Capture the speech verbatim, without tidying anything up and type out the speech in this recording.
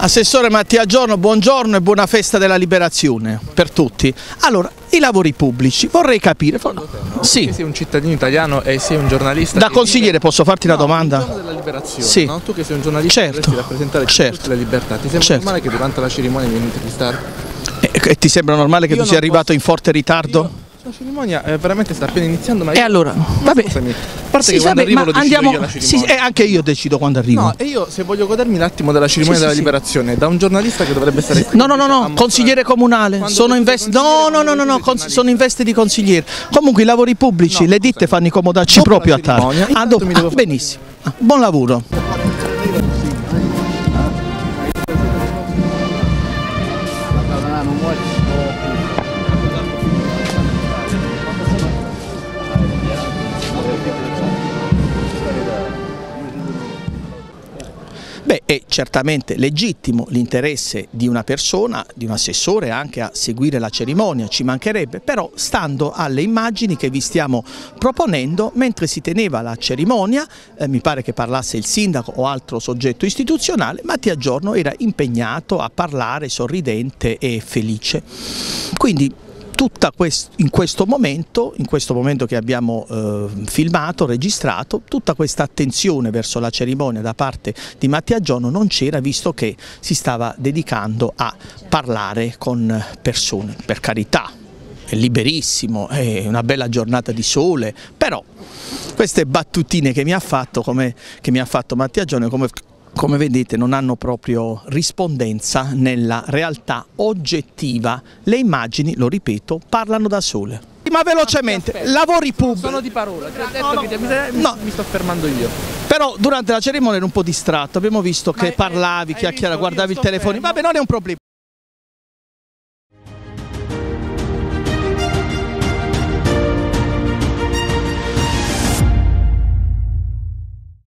Assessore Mattia Giorno, buongiorno e buona festa della liberazione per tutti. Allora, i lavori pubblici, vorrei capire... Secondo te, no? Sì. Che sei un cittadino italiano e sei un giornalista... Da consigliere vive... posso farti una no, domanda? Il giorno della liberazione, sì. no? Tu che sei un giornalista certo. dovresti rappresentare certo. tutte le libertà. Ti sembra certo. normale che durante la cerimonia vieni intervistato? E, e ti sembra normale che io tu sia arrivato posso... in forte ritardo? Io... La cerimonia eh, veramente sta appena iniziando, ma e io... allora, vabbè, scusami, a parte sì, che quando vabbè, arrivo lo decido andiamo, io la cerimonia. sì, e anche io decido quando arrivo. No, e io se voglio godermi l'attimo della cerimonia sì, della sì, liberazione, sì. da un giornalista che dovrebbe essere... No, no, no, no, consigliere comunale, sono in veste... No, no, no, no, no, sono in veste di consigliere. Comunque i lavori pubblici, no, le ditte fanno incomodarci dopo proprio a tardi. Ah, dopo, ah, benissimo, ah, buon lavoro. Beh, è certamente legittimo l'interesse di una persona, di un assessore anche a seguire la cerimonia, ci mancherebbe, però stando alle immagini che vi stiamo proponendo, mentre si teneva la cerimonia, eh, mi pare che parlasse il sindaco o altro soggetto istituzionale, Mattia Giorno era impegnato a parlare sorridente e felice. Quindi tutta quest- in questo momento, in questo momento che abbiamo eh, filmato, registrato, tutta questa attenzione verso la cerimonia da parte di Mattia Giorno non c'era, visto che si stava dedicando a parlare con persone. Per carità, è liberissimo, è una bella giornata di sole, però queste battutine che mi ha fatto, come, che mi ha fatto Mattia Giorno, come Come vedete non hanno proprio rispondenza nella realtà oggettiva. Le immagini, lo ripeto, parlano da sole. Ma velocemente, Aspetta, lavori pubblici... Sono di parola, ti ho detto no, no, che ti... mi, no. mi sto fermando io. Però durante la cerimonia ero un po' distratto, abbiamo visto che Ma parlavi, hai chiacchiera, visto, guardavi il sto telefono, fermo. vabbè non è un problema.